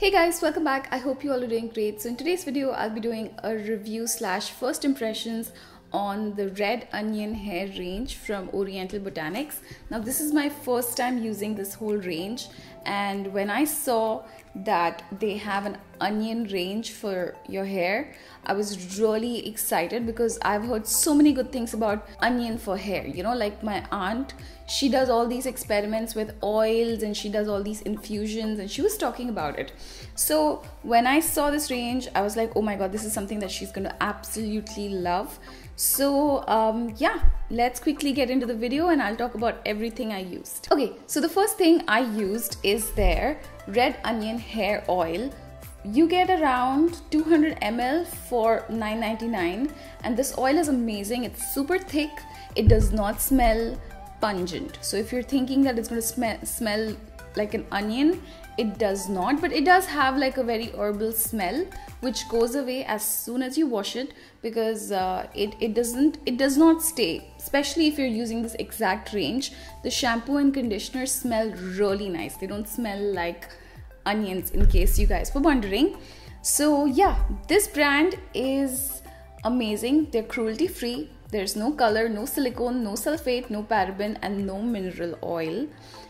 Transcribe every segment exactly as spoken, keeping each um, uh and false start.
Hey guys, welcome back. I hope you all are doing great. So in today's video, I'll be doing a review slash first impressions on the red onion hair range from Oriental Botanics. Now this is my first time using this whole range, and when I saw that they have an onion range for your hair, I was really excited because I've heard so many good things about onion for hair. You know, like my aunt, she does all these experiments with oils and she does all these infusions, and she was talking about it. So when I saw this range, I was like, oh my god, this is something that she's gonna absolutely love. So um, yeah, let's quickly get into the video and I'll talk about everything I used. Okay, so the first thing I used is their red onion hair oil. You get around two hundred milliliters for nine ninety-nine, and this oil is amazing. It's super thick. It does not smell pungent. So if you're thinking that it's going to smell smell like an onion, it does not, but it does have like a very herbal smell which goes away as soon as you wash it, because uh, it, it doesn't it does not stay, especially if you're using this exact range. The shampoo and conditioner smell really nice. They don't smell like onions, in case you guys were wondering. So yeah, this brand is amazing. They're cruelty free. There's no color, no silicone, no sulfate, no paraben, and no mineral oil.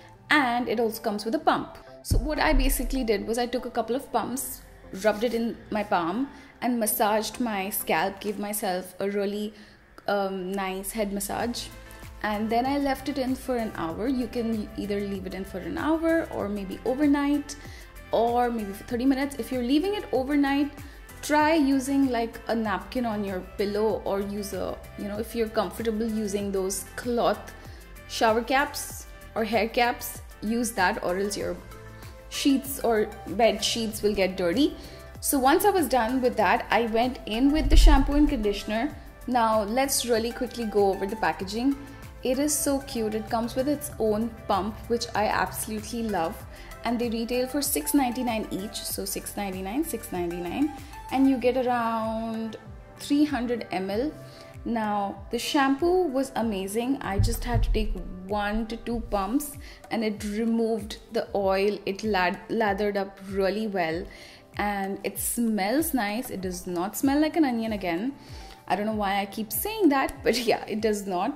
And it also comes with a pump. So what I basically did was I took a couple of pumps, rubbed it in my palm, and massaged my scalp, gave myself a really um, nice head massage. And then I left it in for an hour. You can either leave it in for an hour or maybe overnight, or maybe for thirty minutes. If you're leaving it overnight, try using like a napkin on your pillow, or use a, you know, if you're comfortable using those cloth shower caps or hair caps, use that, or else your sheets or bed sheets will get dirty. So once I was done with that, I went in with the shampoo and conditioner. Now let's really quickly go over the packaging. It is so cute. It comes with its own pump, which I absolutely love, and they retail for six ninety-nine each. So six ninety-nine, six ninety-nine, and you get around three hundred milliliters. Now the shampoo was amazing. I just had to take one to two pumps and it removed the oil. It lad lathered up really well, and it smells nice. It does not smell like an onion again. I don't know why I keep saying that, but yeah, it does not.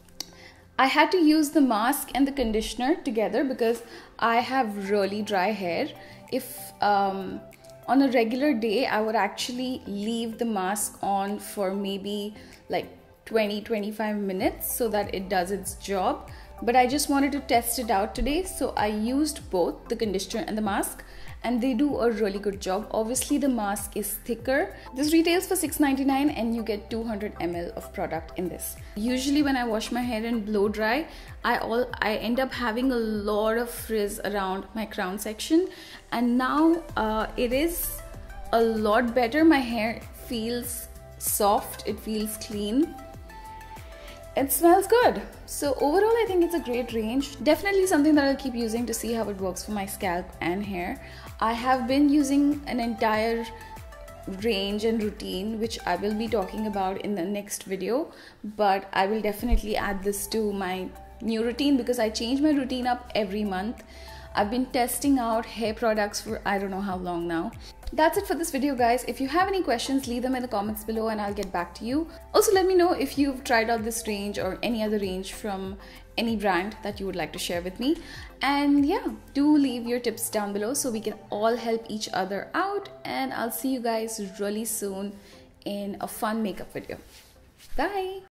I had to use the mask and the conditioner together because I have really dry hair. If um, on a regular day, I would actually leave the mask on for maybe like twenty to twenty-five minutes so that it does its job. But I just wanted to test it out today, so I used both the conditioner and the mask, and they do a really good job. Obviously the mask is thicker. This retails for six ninety-nine and you get two hundred milliliters of product in this. Usually when I wash my hair and blow dry, I all I end up having a lot of frizz around my crown section, and now uh, it is a lot better. My hair feels soft, it feels clean, it smells good. So overall I think it's a great range. Definitely something that I'll keep using to see how it works for my scalp and hair. I have been using an entire range and routine, which I will be talking about in the next video, but I will definitely add this to my new routine because I change my routine up every month. I've been testing out hair products for I don't know how long now. That's it for this video, guys. If you have any questions, leave them in the comments below and I'll get back to you. Also, let me know if you've tried out this range or any other range from any brand that you would like to share with me. And yeah, do leave your tips down below so we can all help each other out. And I'll see you guys really soon in a fun makeup video. Bye!